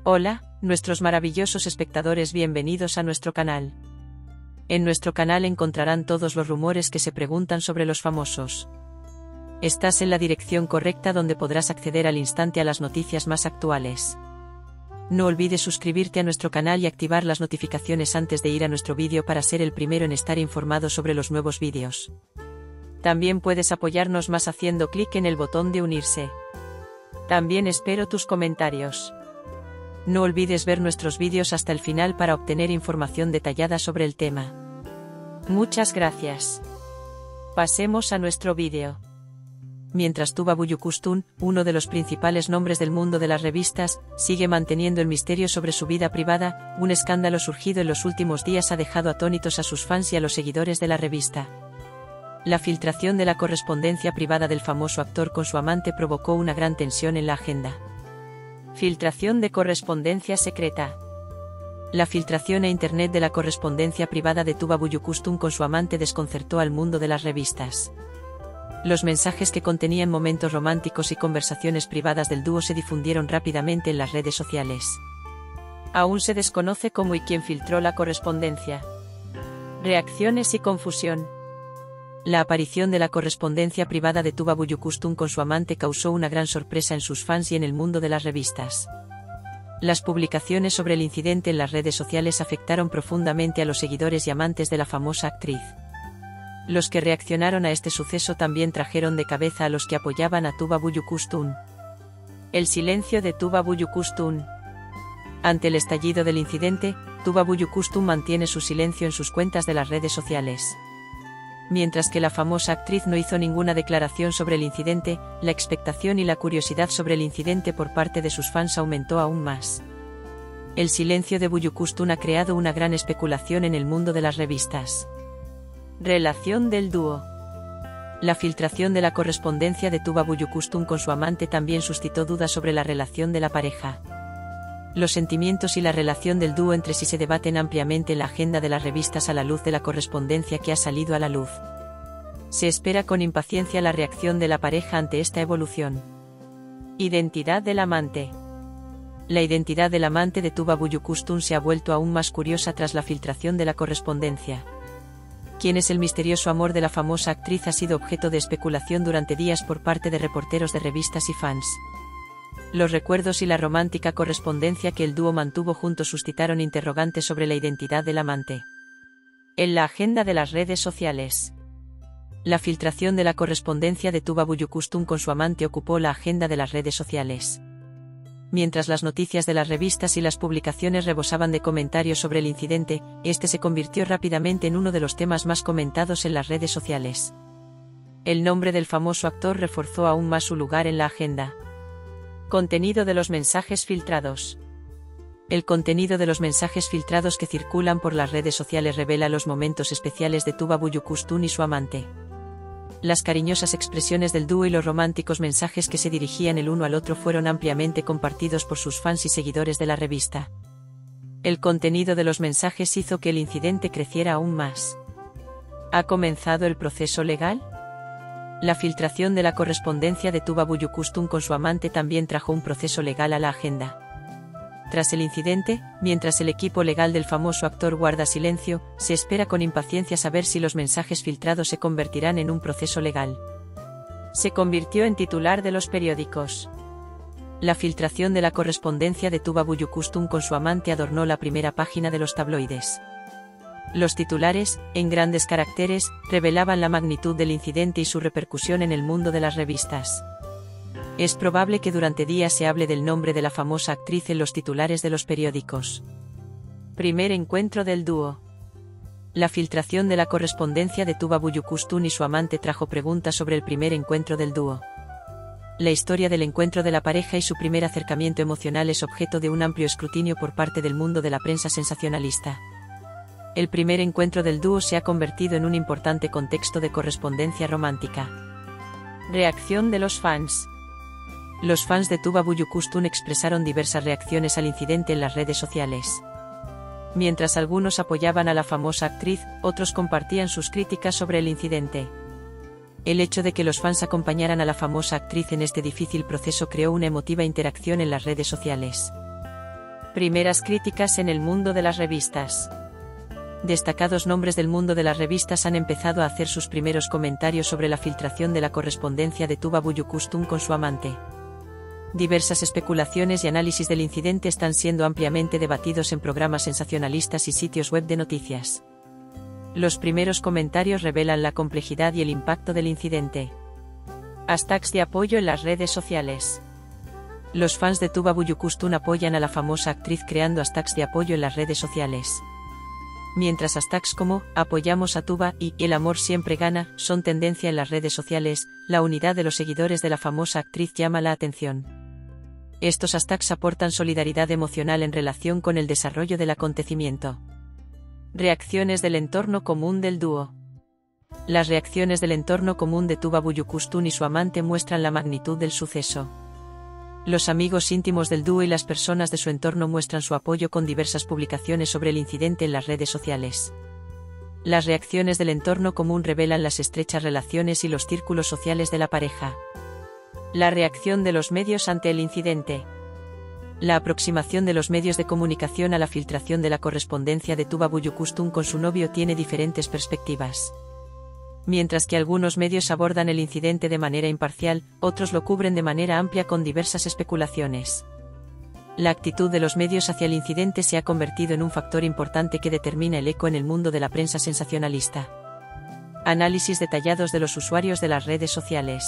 Hola, nuestros maravillosos espectadores, bienvenidos a nuestro canal. En nuestro canal encontrarán todos los rumores que se preguntan sobre los famosos. Estás en la dirección correcta, donde podrás acceder al instante a las noticias más actuales. No olvides suscribirte a nuestro canal y activar las notificaciones antes de ir a nuestro vídeo para ser el primero en estar informado sobre los nuevos vídeos. También puedes apoyarnos más haciendo clic en el botón de unirse. También espero tus comentarios. No olvides ver nuestros vídeos hasta el final para obtener información detallada sobre el tema. Muchas gracias. Pasemos a nuestro vídeo. Mientras Tuba Büyüküstün, uno de los principales nombres del mundo de las revistas, sigue manteniendo el misterio sobre su vida privada, un escándalo surgido en los últimos días ha dejado atónitos a sus fans y a los seguidores de la revista. La filtración de la correspondencia privada del famoso actor con su amante provocó una gran tensión en la agenda. Filtración de correspondencia secreta. La filtración a internet de la correspondencia privada de Tuba Büyüküstün con su amante desconcertó al mundo de las revistas. Los mensajes que contenían momentos románticos y conversaciones privadas del dúo se difundieron rápidamente en las redes sociales. Aún se desconoce cómo y quién filtró la correspondencia. Reacciones y confusión. La aparición de la correspondencia privada de Tuba Büyüküstün con su amante causó una gran sorpresa en sus fans y en el mundo de las revistas. Las publicaciones sobre el incidente en las redes sociales afectaron profundamente a los seguidores y amantes de la famosa actriz. Los que reaccionaron a este suceso también trajeron de cabeza a los que apoyaban a Tuba Büyüküstün. El silencio de Tuba Büyüküstün. Ante el estallido del incidente, Tuba Büyüküstün mantiene su silencio en sus cuentas de las redes sociales. Mientras que la famosa actriz no hizo ninguna declaración sobre el incidente, la expectación y la curiosidad sobre el incidente por parte de sus fans aumentó aún más. El silencio de Büyüküstün ha creado una gran especulación en el mundo de las revistas. Relación del dúo. La filtración de la correspondencia de Tuba Büyüküstün con su amante también suscitó dudas sobre la relación de la pareja. Los sentimientos y la relación del dúo entre sí se debaten ampliamente en la agenda de las revistas a la luz de la correspondencia que ha salido a la luz. Se espera con impaciencia la reacción de la pareja ante esta evolución. Identidad del amante. La identidad del amante de Tuba Büyüküstün se ha vuelto aún más curiosa tras la filtración de la correspondencia. ¿Quién es el misterioso amor de la famosa actriz? Ha sido objeto de especulación durante días por parte de reporteros de revistas y fans. Los recuerdos y la romántica correspondencia que el dúo mantuvo juntos suscitaron interrogantes sobre la identidad del amante. En la agenda de las redes sociales. La filtración de la correspondencia de Tuba Büyüküstün con su amante ocupó la agenda de las redes sociales. Mientras las noticias de las revistas y las publicaciones rebosaban de comentarios sobre el incidente, este se convirtió rápidamente en uno de los temas más comentados en las redes sociales. El nombre del famoso actor reforzó aún más su lugar en la agenda. Contenido de los mensajes filtrados. El contenido de los mensajes filtrados que circulan por las redes sociales revela los momentos especiales de Tuba Büyüküstün y su amante. Las cariñosas expresiones del dúo y los románticos mensajes que se dirigían el uno al otro fueron ampliamente compartidos por sus fans y seguidores de la revista. El contenido de los mensajes hizo que el incidente creciera aún más. ¿Ha comenzado el proceso legal? La filtración de la correspondencia de Tuba Büyüküstün con su amante también trajo un proceso legal a la agenda. Tras el incidente, mientras el equipo legal del famoso actor guarda silencio, se espera con impaciencia saber si los mensajes filtrados se convertirán en un proceso legal. Se convirtió en titular de los periódicos. La filtración de la correspondencia de Tuba Büyüküstün con su amante adornó la primera página de los tabloides. Los titulares, en grandes caracteres, revelaban la magnitud del incidente y su repercusión en el mundo de las revistas. Es probable que durante días se hable del nombre de la famosa actriz en los titulares de los periódicos. Primer encuentro del dúo. La filtración de la correspondencia de Tuba Büyüküstün y su amante trajo preguntas sobre el primer encuentro del dúo. La historia del encuentro de la pareja y su primer acercamiento emocional es objeto de un amplio escrutinio por parte del mundo de la prensa sensacionalista. El primer encuentro del dúo se ha convertido en un importante contexto de correspondencia romántica. Reacción de los fans. Los fans de Tuba Büyüküstün expresaron diversas reacciones al incidente en las redes sociales. Mientras algunos apoyaban a la famosa actriz, otros compartían sus críticas sobre el incidente. El hecho de que los fans acompañaran a la famosa actriz en este difícil proceso creó una emotiva interacción en las redes sociales. Primeras críticas en el mundo de las revistas. Destacados nombres del mundo de las revistas han empezado a hacer sus primeros comentarios sobre la filtración de la correspondencia de Tuba Büyüküstün con su amante. Diversas especulaciones y análisis del incidente están siendo ampliamente debatidos en programas sensacionalistas y sitios web de noticias. Los primeros comentarios revelan la complejidad y el impacto del incidente. Hashtags de apoyo en las redes sociales. Los fans de Tuba Büyüküstün apoyan a la famosa actriz creando hashtags de apoyo en las redes sociales. Mientras hashtags como "apoyamos a Tuba" y "el amor siempre gana" son tendencia en las redes sociales, la unidad de los seguidores de la famosa actriz llama la atención. Estos hashtags aportan solidaridad emocional en relación con el desarrollo del acontecimiento. Reacciones del entorno común del dúo. Las reacciones del entorno común de Tuba Büyüküstün y su amante muestran la magnitud del suceso. Los amigos íntimos del dúo y las personas de su entorno muestran su apoyo con diversas publicaciones sobre el incidente en las redes sociales. Las reacciones del entorno común revelan las estrechas relaciones y los círculos sociales de la pareja. La reacción de los medios ante el incidente. La aproximación de los medios de comunicación a la filtración de la correspondencia de Tuba Büyüküstün con su novio tiene diferentes perspectivas. Mientras que algunos medios abordan el incidente de manera imparcial, otros lo cubren de manera amplia con diversas especulaciones. La actitud de los medios hacia el incidente se ha convertido en un factor importante que determina el eco en el mundo de la prensa sensacionalista. Análisis detallados de los usuarios de las redes sociales.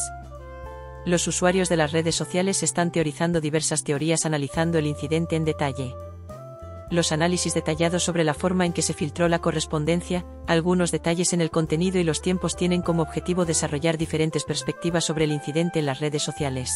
Los usuarios de las redes sociales están teorizando diversas teorías analizando el incidente en detalle. Los análisis detallados sobre la forma en que se filtró la correspondencia, algunos detalles en el contenido y los tiempos tienen como objetivo desarrollar diferentes perspectivas sobre el incidente en las redes sociales.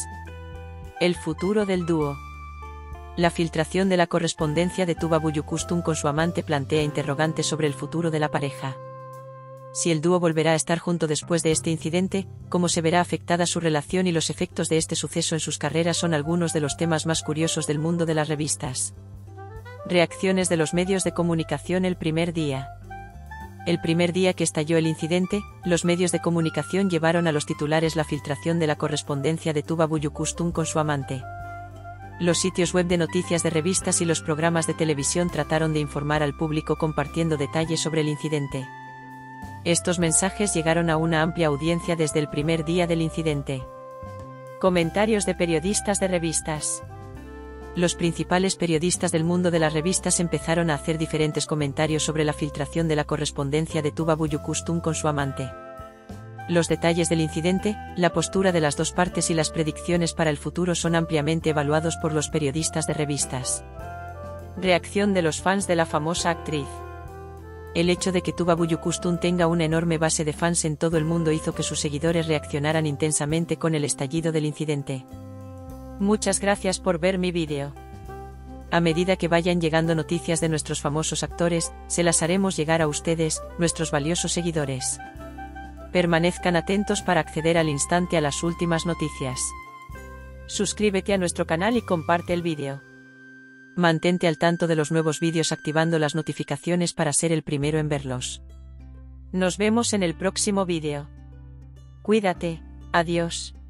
El futuro del dúo. La filtración de la correspondencia de Tuba Büyüküstün con su amante plantea interrogantes sobre el futuro de la pareja. Si el dúo volverá a estar junto después de este incidente, cómo se verá afectada su relación y los efectos de este suceso en sus carreras son algunos de los temas más curiosos del mundo de las revistas. Reacciones de los medios de comunicación el primer día. El primer día que estalló el incidente, los medios de comunicación llevaron a los titulares la filtración de la correspondencia de Tuba Büyüküstün con su amante. Los sitios web de noticias de revistas y los programas de televisión trataron de informar al público compartiendo detalles sobre el incidente. Estos mensajes llegaron a una amplia audiencia desde el primer día del incidente. Comentarios de periodistas de revistas. Los principales periodistas del mundo de las revistas empezaron a hacer diferentes comentarios sobre la filtración de la correspondencia de Tuba Büyüküstün con su amante. Los detalles del incidente, la postura de las dos partes y las predicciones para el futuro son ampliamente evaluados por los periodistas de revistas. Reacción de los fans de la famosa actriz. El hecho de que Tuba Büyüküstün tenga una enorme base de fans en todo el mundo hizo que sus seguidores reaccionaran intensamente con el estallido del incidente. Muchas gracias por ver mi vídeo. A medida que vayan llegando noticias de nuestros famosos actores, se las haremos llegar a ustedes, nuestros valiosos seguidores. Permanezcan atentos para acceder al instante a las últimas noticias. Suscríbete a nuestro canal y comparte el vídeo. Mantente al tanto de los nuevos vídeos activando las notificaciones para ser el primero en verlos. Nos vemos en el próximo vídeo. Cuídate, adiós.